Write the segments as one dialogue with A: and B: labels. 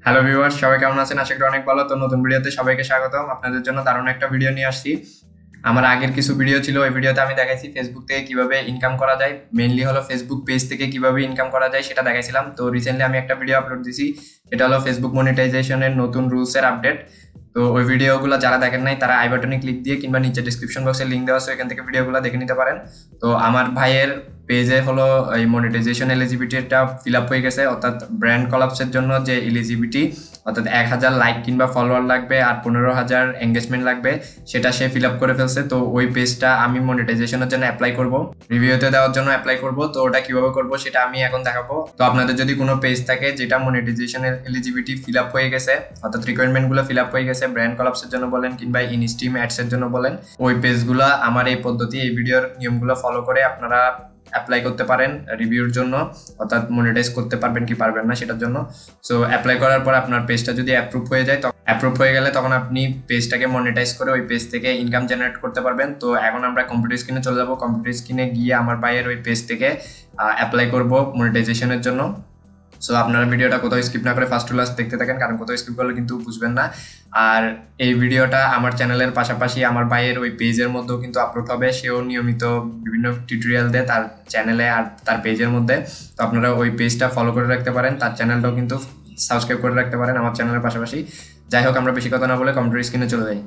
A: Hello viewers, সবাই কেমন আছেন? আশা করি অনেক ভালো। তো নতুন ভিডিওতে সবাইকে স্বাগতম। আপনাদের জন্য দারুণ একটা ভিডিও নিয়ে আসছি। আমার আগের কিছু ভিডিও ছিল, ওই ভিডিওতে আমি দেখাইছি ফেসবুক থেকে কিভাবে ইনকাম করা যায়, মেইনলি হলো ফেসবুক পেজ থেকে কিভাবে ইনকাম করা যায় সেটা দেখাইছিলাম। তো রিসেন্টলি আমি একটা ভিডিও আপলোড দিছি, এটা হলো ফেসবুক মনিটাইজেশনের নতুন রুলসের আপডেট। তো ওই ভিডিওগুলো যারা দেখেন নাই তারা আই বাটনে ক্লিক দিয়ে কিংবা নিচে ডিসক্রিপশন বক্সে লিঙ্ক দেওয়া আছে, এখান থেকে ভিডিওগুলো দেখে নিতে পারেন। তো আমার ভাইয়ের পেজে হলো এই মনিটাইজেশন এলিজিবিলিটিটা ফিল আপ হয়ে গেছে, অর্থাৎ ব্র্যান্ড কলাপসের জন্য যে এলিজিবিলিটি, অর্থাৎ 1000 লাইক কিংবা ফলোয়ার লাগবে আর 15,000 এঙ্গেজমেন্ট লাগবে, সেটা সে ফিল আপ করে ফেলছে। তো ওই পেজটা আমি মনিটাইজেশনের জন্য অ্যাপ্লাই করব, রিভিউতে দেওয়ার জন্য অ্যাপ্লাই করব। তো ওটা কিভাবে করব সেটা আমি এখন দেখাবো। তো আপনাদের যদি কোনো পেজ থাকে যেটা মনিটাইজেশনের এলিজিবিলিটি ফিল আপ হয়ে গেছে, অর্থাৎ রিকোয়ারমেন্টগুলো ফিল আপ হয়ে গেছে, ব্র্যান্ড কলাপসের জন্য বলেন কিংবা ইনস্ট্রিম অ্যাডসের জন্য বলেন, ওই পেজগুলো আমার এই পদ্ধতি, এই ভিডিওর নিয়মগুলো ফলো করে আপনারা অ্যাপ্লাই করতে পারেন রিভিউর জন্য, অর্থাৎ মনিটাইজ করতে পারবেন কি পারবেন না সেটার জন্য। সো অ্যাপ্লাই করার পর আপনার পেজটা যদি অ্যাপ্রুভ হয়ে যায়, অ্যাপ্রুভ হয়ে গেলে তখন আপনি পেজটাকে মনিটাইজ করে ওই পেজ থেকে ইনকাম জেনারেট করতে পারবেন। তো এখন আমরা কম্পিউটার স্ক্রিনে চলে যাবো। কম্পিউটার স্ক্রিনে গিয়ে আমার ভাইয়ের ওই পেজ থেকে অ্যাপ্লাই করব মনিটাইজেশনের জন্য। সো আপনারা ভিডিওটা কোথাও স্কিপ না করে ফার্স্ট টু লাস্ট দেখতে থাকেন, কারণ কোথাও স্কিপ করলে কিন্তু বুঝবেন না। আর এই ভিডিওটা আমার চ্যানেলের পাশাপাশি আমার ভাইয়ের ওই পেজের মধ্যেও কিন্তু আপলোড হবে। সেও নিয়মিত বিভিন্ন টিউটোরিয়াল দেয় তার চ্যানেলে আর তার পেজের মধ্যে। তো আপনারা ওই পেজটা ফলো করে রাখতে পারেন, তার চ্যানেলটাও কিন্তু সাবস্ক্রাইব করে রাখতে পারেন আমার চ্যানেলের পাশাপাশি। যাই হোক, আমরা বেশি কথা না বলে কম্পিউটার স্ক্রিনে চলে যাই।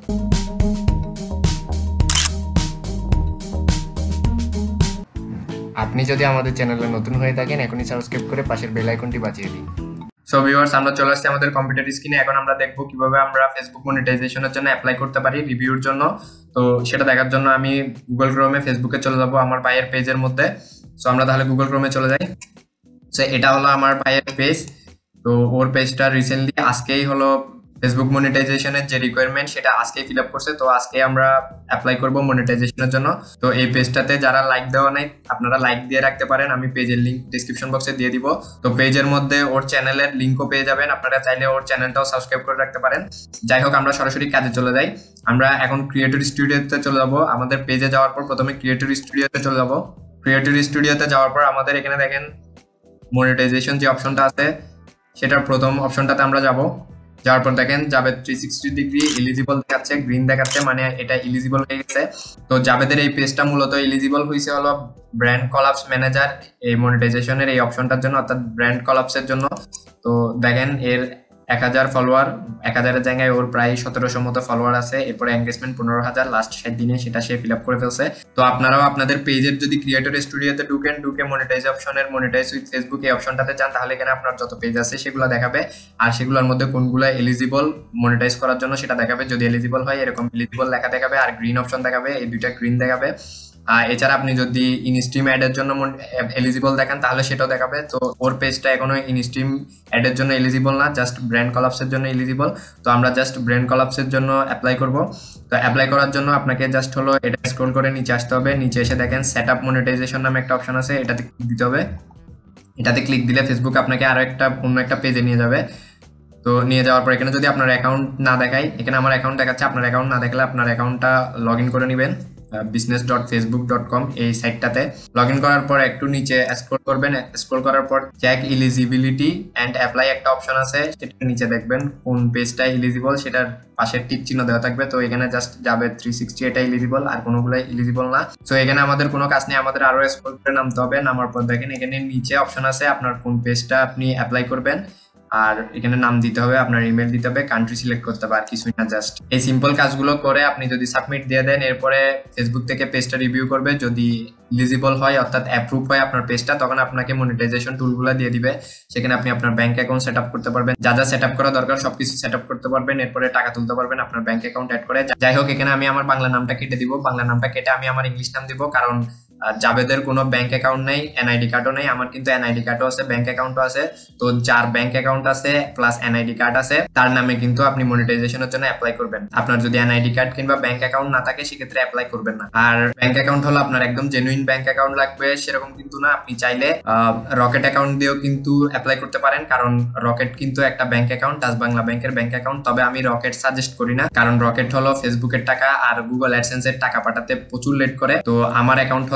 A: আপনি যদি আমাদের চ্যানেলে নতুন হয়ে থাকেন, এখনই সাবস্ক্রাইব করে পাশের বেল আইকনটি বাজিয়ে দিন। সো ভিউয়ার্স, আমরা চলে আসছি আমাদের কম্পিউটার স্ক্রিনে। এখন আমরা দেখবো কিভাবে আমরা ফেসবুক মনিটাইজেশনের জন্য অ্যাপ্লাই করতে পারি রিভিউর জন্য। তো সেটা দেখার জন্য আমি গুগল ক্রোমে ফেসবুকে চলে যাবো আমার ভাইয়ের পেজের মধ্যে। সো আমরা তাহলে গুগল ক্রোমে চলে যাই। সো এটা হলো আমার ভাইয়ের পেজ। তো ওর পেজটা রিসেন্টলি আজকেই হলো ফেসবুক মনিটাইজেশনের যে রিকোয়ারমেন্ট সেটা আজকেই ফিল আপ করছে। তো আজকে আমরা অ্যাপ্লাই করব মনিটাইজেশনের জন্য। তো এই পেজটাতে যারা লাইক দেওয়া নাই আপনারা লাইক দিয়ে রাখতে পারেন, আমি পেজের লিঙ্ক ডিসক্রিপশন বক্সে দিয়ে দিব। তো পেজের মধ্যে ওর চ্যানেলের লিঙ্কও পেয়ে যাবেন, আপনারা চাইলে ওর চ্যানেলটাও সাবস্ক্রাইব করে রাখতে পারেন। যাই হোক, আমরা সরাসরি কাজে চলে যাই। আমরা এখন ক্রিয়েটর স্টুডিওতে চলে যাব। আমাদের পেজে যাওয়ার পর প্রথমে ক্রিয়েটর স্টুডিওতে চলে যাব। ক্রিয়েটর স্টুডিওতে যাওয়ার পর আমাদের এখানে দেখেন মনিটাইজেশন যে অপশনটা আছে সেটার প্রথম অপশনটাতে আমরা যাব। যাওয়ার পর দেখেন জাভেদ 360 ডিগ্রি এলিজিবল দেখাচ্ছে, গ্রিন দেখাচ্ছে, মানে এটা এলিজিবল হয়ে গেছে। তো জাভেদের এই পেজটা মূলত এলিজিবল হয়েছে হলো ব্র্যান্ড কলাপস ম্যানেজার এই মনিটাইজেশনের এই অপশনটার জন্য, অর্থাৎ ব্র্যান্ড কলাপসের জন্য। তো দেখেন এর 1000 ফলোয়ার, 1000-এর জায়গায় ওর প্রায় 1700 মতো ফলোয়ার আছে। এরপরে এঙ্গেজমেন্ট 15,000 লাস্ট 7 দিনে, সেটা সে ফিল আপ করে ফেলছে। তো আপনারাও আপনাদের পেজের যদি ক্রিয়েটর স্টুডিওতে ঢুকে মনিটাইজ অপশনের মনিটাইজ উইথ ফেসবুক এই অপশনটাতে যান, তাহলে এখানে আপনার যত পেজ আছে সেগুলো দেখাবে, আর সেগুলোর মধ্যে কোনগুলো এলিজিবল মনিটাইজ করার জন্য সেটা দেখাবে। যদি এলিজিবল হয় এরকম এলিজিবল লেখা দেখাবে, আর গ্রিন অপশন দেখাবে, এই দুইটা গ্রিন দেখাবে। এছাড়া আপনি যদি ইনস্ট্রিম অ্যাড এর জন্য এলিজিবল দেখেন তাহলে সেটাও দেখাবে। তো ওর পেজটা এখনো ইনস্ট্রিম অ্যাড এর জন্য এলিজিবল না, জাস্ট ব্র্যান্ড কলাপসের জন্য এলিজিবল। তো আমরা জাস্ট ব্র্যান্ড কলাপসের জন্য অ্যাপ্লাই করব। তো অ্যাপ্লাই করার জন্য আপনাকে জাস্ট হলো এটা স্ক্রল করে নিচে আসতে হবে। নিচে এসে দেখেন সেট আপ মনিটাইজেশন নামে একটা অপশন আছে, এটাতে ক্লিক দিতে হবে। এটাতে ক্লিক দিলে ফেসবুক আপনাকে আরো অন্য একটা পেজে নিয়ে যাবে। তো নিয়ে যাওয়ার পর এখানে যদি আপনার অ্যাকাউন্ট না দেখায়, এখানে আমার অ্যাকাউন্ট দেখাচ্ছে, আপনার অ্যাকাউন্ট না দেখলে আপনার অ্যাকাউন্টটা লগ ইন করে নেবেন business.facebook.com এই সাইটটাতে। লগ ইন করার পর একটু নিচে স্ক্রল করবেন, স্ক্রল করার পর চেক এলিজিবিলিটি অ্যান্ড অ্যাপ্লাই একটা অপশন আছে, সেটা নিচে দেখবেন কোন পেজটা এলিজিবল, সেটার পাশের টিক চিহ্ন দেওয়া থাকবে। তো এখানে জাস্ট যাবে 360 এটা এলিজিবল, আর কোনোগুলো এলিজিবল না। তো এখানে আমাদের কোনো কাজ নেই, আমাদের আরো স্ক্রল করে নামতে হবে। নামার পর দেখেন এখানে নিচে অপশন আছে আপনার কোন পেজটা আপনি অ্যাপ্লাই করবেন, আর এখানে নাম দিতে হবে, আপনার ইমেল দিতে হবে, কান্ট্রি সিলেক্ট করতে হবে, আর কিছুই না। জাস্ট এই সিম্পল কাজগুলো করে আপনি যদি সাবমিট দিয়ে দেন, এরপরে ফেসবুক থেকে পেজটা রিভিউ করবে। যদি এলিজিবল হয় অর্থাৎ অ্যাপ্রুভ হয় আপনার পেজটা, তখন আপনাকে মনিটাইজেশন টুলগুলো দিয়ে দিবে। সেখানে আপনি আপনার ব্যাংক অ্যাকাউন্ট সেট আপ করতে পারবেন, যা যা সেট আপ করা দরকার সবকিছু সেট আপ করতে পারবেন। এরপরে টাকা তুলতে পারবেন আপনার ব্যাংক অ্যাকাউন্ট অ্যাড করে। যাই হোক, এখানে আমি আমার বাংলা নামটা কেটে দিব, বাংলা নামটা কেটে আমি আমার ইংলিশ নাম দিব, কারণ জাভেদের কোনো ব্যাংক অ্যাকাউন্ট নেই, এনআইডি কার্ডও নেই। আমার কিন্তু এনআইডি কার্ডও আছে, ব্যাংক অ্যাকাউন্টও আছে। তো যার ব্যাংক অ্যাকাউন্ট আছে প্লাস এনআইডি কার্ড আছে, তার নামে কিন্তু আপনি মনিটাইজেশনের জন্য অ্যাপ্লাই করবেন। আপনার যদি এনআইডি কার্ড কিংবা ব্যাংক অ্যাকাউন্ট না থাকে সেক্ষেত্রে অ্যাপ্লাই করবেন না। আর ব্যাংক অ্যাকাউন্ট হলো আপনার একদম জেনুইন ব্যাংক অ্যাকাউন্ট লাগবে সেরকম কিন্তু না, আপনি চাইলে রকেট অ্যাকাউন্ট দিয়েও কিন্তু অ্যাপ্লাই করতে পারেন, কারণ রকেট কিন্তু একটা ব্যাংক অ্যাকাউন্ট, ডাচ বাংলা ব্যাংকের ব্যাংক অ্যাকাউন্ট। তবে আমি রকেট সাজেস্ট করি না, কারণ রকেট হলো ফেসবুকের টাকা আর গুগল অ্যাডসেন্স এর টাকা পাঠাতে প্রচুর লেট করে। তো আমার অ্যাকাউন্ট হলো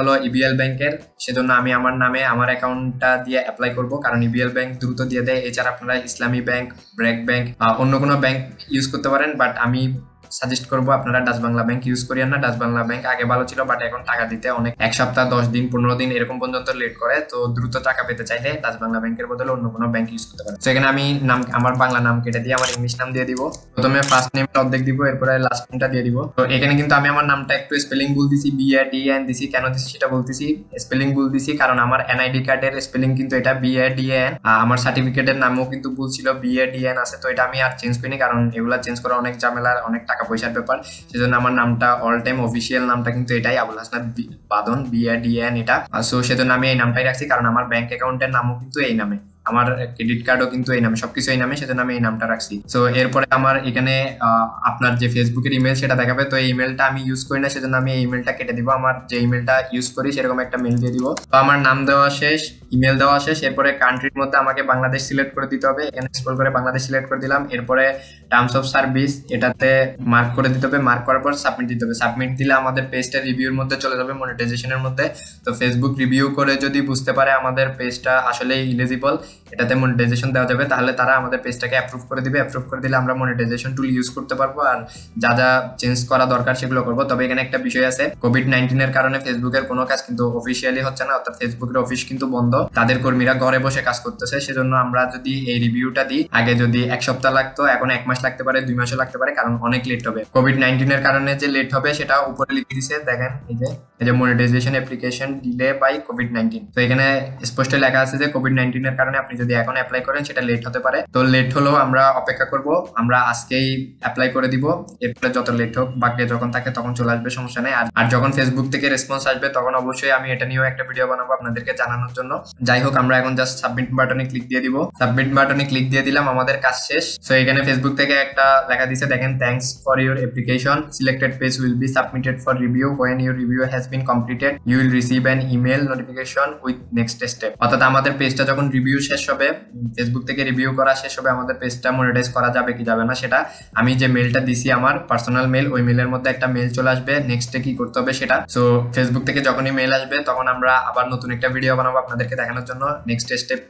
A: হলো ইবিএল ব্যাংকের, সেজন্য আমি আমার নামে আমার অ্যাকাউন্টটা দিয়ে অ্যাপ্লাই করব, কারণ ইবিএল ব্যাংক দ্রুত দিয়ে দেয়। এছাড়া আপনারা ইসলামী ব্যাংক, ব্র্যাক ব্যাংক, অন্য কোনো ব্যাংক ইউজ করতে পারেন, বাট আমি সাজেস্ট করবো আপনারা ডাচ বাংলা ব্যাংক ইউজ করিয়েন না। ডাচ বাংলা ব্যাংক আগে ভালো ছিল, বাট এখন টাকা দিতে অনেক 1 সপ্তাহ, 10 দিন, 15 দিন এরকম পর্যন্ত লেট করে। তো দ্রুত টাকা পেতে চাইলে ডাচ বাংলা ব্যাংকের বদলে অন্য কোনো ব্যাংক ইউজ করতে পারেন। তো এখানে আমি আমার বাংলা নাম কেটে দিয়ে আমার ইংলিশ নাম দিয়ে দিব। প্রথমে ফার্স্ট নেমটা অর্ধেক দিব, এরপরে লাস্ট নেমটা দিয়ে দিব। তো এখানে কিন্তু আমি আমার নামটা একটু স্পেলিং ভুল দিছি, BADN দিছি। কেন দিছি সেটা বলতেছি। স্পেলিং ভুল দিছি কারণ আমার এনআইডি কার্ডের স্পেলিং কিন্তু এটা BADN, আমার সার্টিফিকেটের নামও কিন্তু ভুল ছিল, BADN আছে। তো এটা আমি আর চেঞ্জ করিনি, কারণ এগুলা চেঞ্জ করা অনেক ঝামেলার, অনেক টাকা পয়সার ব্যাপার। সেজন্য আমার নামটা অল টাইম অফিসিয়াল নামটা কিন্তু এটাই, আবুল হাসনাত বাদন, BADN এটা। সো সেজন্য আমি এই নামটাই রাখছি, কারণ আমার ব্যাংক অ্যাকাউন্টের নামও কিন্তু এই নামে, আমার ক্রেডিট কার্ডও কিন্তু এই নামে, সবকিছু এই নামে, সেজন্য আমি এই নামটা রাখছি। তো এরপরে আমার এখানে আপনার যে ফেসবুকের ইমেল সেটা দেখাবে। তো এই ইমেলটা আমি ইউজ করি না, সেজন্য আমি এই ইমেলটা কেটে দিব। আমার যে ইমেলটা ইউজ করি সেরকম একটা মেল দিয়ে দিব। তো আমার নাম দেওয়া শেষ, ইমেল দেওয়া শেষ। এরপরে কান্ট্রির মধ্যে আমাকে বাংলাদেশ সিলেক্ট করে দিতে হবে। এখানে স্ক্রল করে বাংলাদেশ সিলেক্ট করে দিলাম। এরপরে টার্মস অফ সার্ভিস এটাতে মার্ক করে দিতে হবে। মার্ক করার পর সাবমিট দিতে হবে। সাবমিট দিলে আমাদের পেজটা রিভিউর মধ্যে চলে যাবে, মনিটাইজেশনের মধ্যে। তো ফেসবুক রিভিউ করে যদি বুঝতে পারে আমাদের পেজটা আসলে ইলিজিবল, এটাতে মনিটাইজেশন দেওয়া যাবে, তাহলে তারা আমাদের পেজটাকে অ্যাপ্রুভ করে দিবে। অ্যাপ্রুভ করে দিলে আমরা মনিটাইজেশন টুল ইউজ করতে পারবো, আর যা যা চেঞ্জ করা দরকার সেগুলো করবো। তবে এখানে একটা বিষয় আছে, কোভিড-19 এর কারণে ফেসবুকের কোনো কাজ কিন্তু অফিসিয়ালি হচ্ছে না, অর্থাৎ ফেসবুকের অফিস কিন্তু বন্ধ, তাদের কর্মীরা ঘরে বসে কাজ করতেছে। সেজন্য আমরা যদি এই রিভিউটা দিই, আগে যদি 1 সপ্তাহ লাগতো, এখন 1 মাস লাগতে পারে, 2 মাসও লাগতে পারে, কারণ অনেক লেট হবে। কোভিড-19 এর কারণে যে লেট হবে সেটা উপরে লিখে দিয়েছে, দেখেন এই যে মনিটাইজেশন অ্যাপ্লিকেশন ডিলে বাই কোভিড-19। তো এখানে স্পষ্ট লেখা আছে যে কোভিড-19 এর কারণে আপনি যদি এখন অ্যাপ্লাই করেন সেটা লেট হতে পারে। তো লেট হলেও আমরা অপেক্ষা করব, আমরা আজকেই অ্যাপ্লাই করে দিব। এরপরে যত লেট হোক, বাকি যখন থাকে তখন চলে আসবে, সমস্যা নেই। আর যখন ফেসবুক থেকে রেসপন্স আসবে তখন অবশ্যই আমি এটা নিয়েও একটা ভিডিও বানাবো আপনাদেরকে জানানোর জন্য। যাই হোক, আমরা এখন জাস্ট সাবমিট বাটনে ক্লিক দিয়ে দিব। সাবমিট বাটনে ক্লিক দিয়ে দিলাম, আমাদের কাজ শেষ। সো এখানে ফেসবুক থেকে একটা লেখা দিছে, দেখেন, thanks for your application, selected page will be submitted for review, when your review has been completed you will receive an email notification with next step. অর্থাৎ আমাদের পেজটা যখন রিভিউ শেষ হবে, ফেসবুক থেকে রিভিউ করা শেষ হবে, আমাদের পেজটা মনিটাইজ করা যাবে কি যাবে না সেটা আমি যে মেলটা দিছি, আমার পার্সোনাল মেল, ওই মেলের মধ্যে একটা মেল চলে আসবে, নেক্সটে কি করতে হবে সেটা। সো ফেসবুক থেকে যখনই মেল আসবে তখন আমরা আবার নতুন একটা ভিডিও বানাবো আপনাদেরকে দেখানোর জন্য, নেক্সট স্টেপ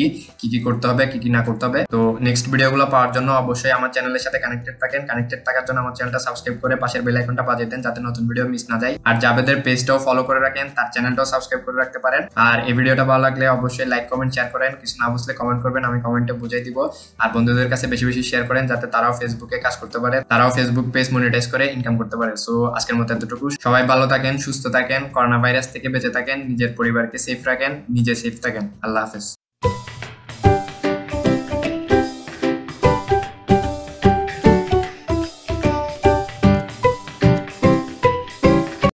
A: কি করতে হবে, কি না করতে হবে। তো নেক্সট ভিডিওগুলো পাওয়ার জন্য অবশ্যই আমার চ্যানেলের সাথে কানেক্টেড থাকেন। কানেক্টেড থাকার জন্য আমার চ্যানেলটা সাবস্ক্রাইব করে পাশের বেল আইকনটা বাজিয়ে দেন, যাতে নতুন ভিডিও মিস না যায়। আর যাবেদের পেজটাও ফলো করে রাখেন, তার চ্যানেলটাও সাবস্ক্রাইব করে রাখতে পারেন। আর এই ভিডিওটা ভালো লাগলে অবশ্যই লাইক, কমেন্ট, শেয়ার করেন। কিছু না বুঝলে কমেন্ট করবেন, আমি কমেন্টে বুঝিয়ে দিব। আর বন্ধুদের কাছে বেশি বেশি শেয়ার করেন, যাতে তারাও ফেসবুকে কাজ করতে পারে, তারাও ফেসবুক পেজ মনিটাইজ করে ইনকাম করতে পারে। সো আজকের মতো এতটুকু। সবাই ভালো থাকেন, সুস্থ থাকেন, করোনা ভাইরাস থেকে বেঁচে থাকেন, নিজের পরিবারকে সেফ রাখেন, নিজে সেফ থাকেন। আল্লাহ হাফেজ।